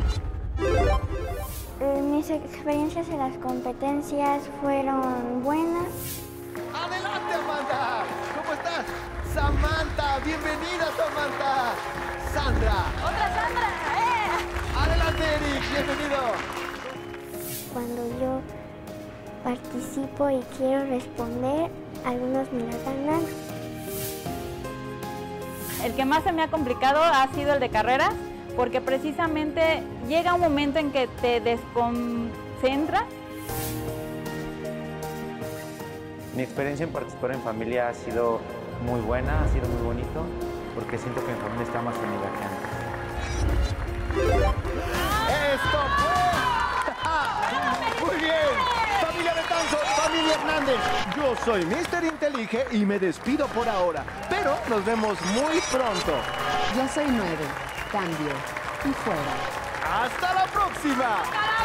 Mis experiencias en las competencias fueron buenas. ¡Adelante, Amanda! ¿Cómo estás? Samantha, bienvenida, Samantha. Sandra. ¡Otra Sandra! Adelante, Eric, bienvenido. Cuando yo participo y quiero responder, algunos me la ganan. El que más se me ha complicado ha sido el de carreras, porque precisamente llega un momento en que te desconcentras. Mi experiencia en participar en familia ha sido muy buena, ha sido muy bonito, porque siento que mi familia está más unida que antes. ¡Esto fue! ¡Muy bien! ¡Familia Betanzos, familia Hernández! Yo soy Mr. Intelige y me despido por ahora, pero nos vemos muy pronto. Yo soy 9. Cambio. Y fuera. ¡Hasta la próxima!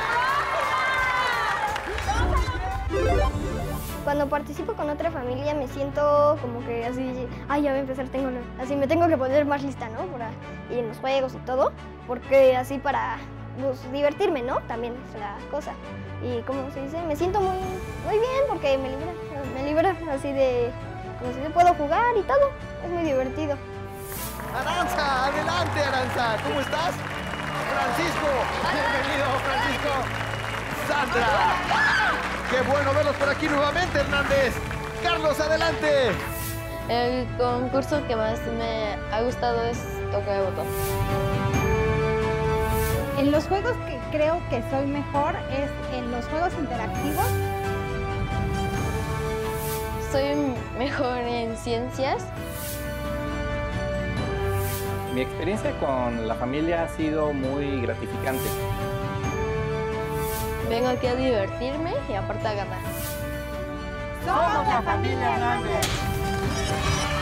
Cuando participo con otra familia me siento como que así, ay, ya voy a empezar, así me tengo que poner más lista, ¿no? Y en los juegos y todo, porque así para divertirme, ¿no? También es la cosa. Y como se dice, me siento muy bien porque me libera así de, como si puedo jugar y todo, es muy divertido. Aranza, adelante, Aranza, ¿cómo estás? Francisco, bienvenido, Francisco. Sandra. ¡Qué bueno verlos por aquí nuevamente, Hernández! ¡Carlos, adelante! El concurso que más me ha gustado es Toca de Botón. En los juegos que creo que soy mejor es en los juegos interactivos. Soy mejor en ciencias. Mi experiencia con la familia ha sido muy gratificante. Vengo aquí a divertirme y aparte a ganar. ¡Somos la familia Hernández!